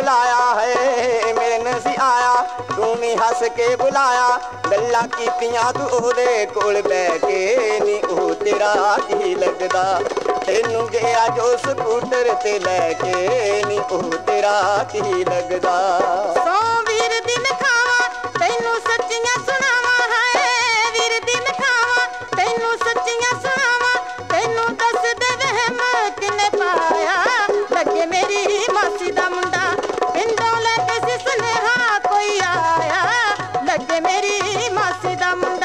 बुलाया है मेरे नसी आया तू नी हस के बुलाया गल्लां कीतियां तू ओदे कोल बैठ के नी ओ तेरा की लगदा तेनू गया जो स्कूटर ते लैके नी ओ तेरा की लगदा सौ वीर दिन खावा तैनू सच्चियां सुनावा है वीर दिन खावा तैनू सच्चियां सुनावा तैनू दस दे वहम किने पाया लगे मेरी मासी दा मुंडा पिंडों लेके सी सुनेहा कोई आया लगे मेरी मासी दा मुंडा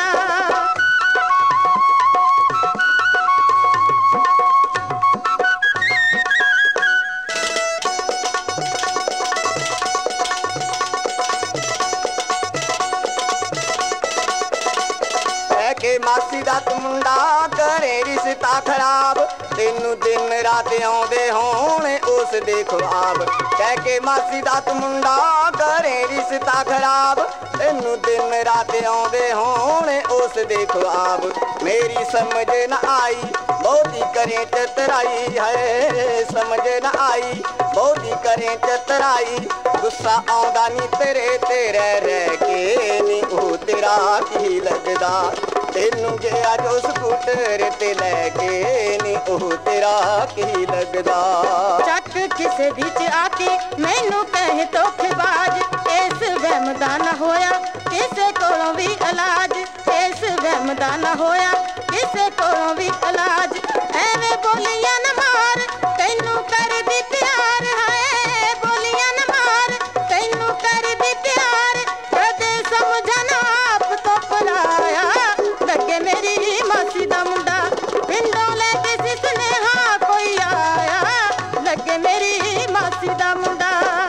मासी दा तू मुंडा करे रिश्ता खराब तेनू दिन रात आउंदे होण उस दे ख्वाब कह के मासी दा तू मुंडा करे रिश्ता खराब तेनू दिन रात आउंदे होण उस दे ख्वाब मेरी समझ न आई बहुती करे चतराई है समझ न आई बहुती करे चतराई गुस्सा आउंदा नी तेरे ते रह के नी ओ तेरा की लगदा तेनू गया जो स्कूटर ते लैके नी ओ तेरा की लगदा चक किसे बिच आके मैनू कहे धोखेबाज इस वहम दा ना होया किसे कोलों भी इलाज इस वहम दा ना होया किसे कोलों भी इलाज एवें बोलियां न मार तैनू कर दी प्यार है बोलियां न मार तैनू कर दी प्यार कदे समझना आप तो पराया लगे मेरी मासी दा मुंडा पिंडों लेके सी सुनेहा कोई आया लगे मेरी मासी दा मुंडा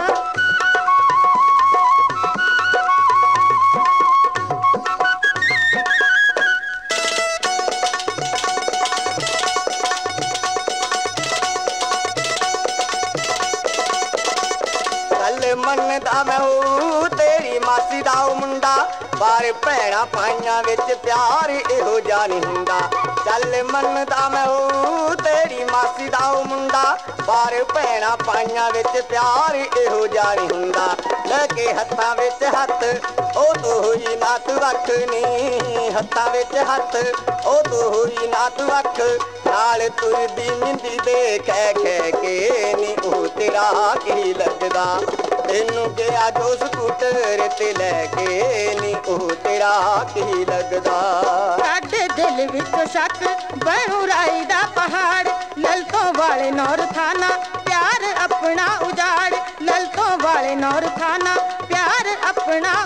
मनदा मैं हूँ तेरी मासी दा मुंडा बार भैणा पाइयां विच प्यार इहो जा नहीं हुंदा चल मनदा मैं हूँ तेरी मासी दा मुंडा बार भैणा पाइयां विच प्यार इहो जा नहीं हुंदा लगे हत्थां विच हत्थ ओ तो होई ना तू अख नी हत्थां विच हत्थ ओ तो होई ना तू अख नाल तुरदी मिंदी दे खै खै के नी ओ तेरा की लगदा तेनू गया जो स्कूटर ते लैके नी ओ तेरा की लगदा साडे दिल विच शक बनू राई दा पहाड़ ललतों वाले नौर थाना प्यार अपना उजाड़ ललतों वाले नौर थाना प्यार अपना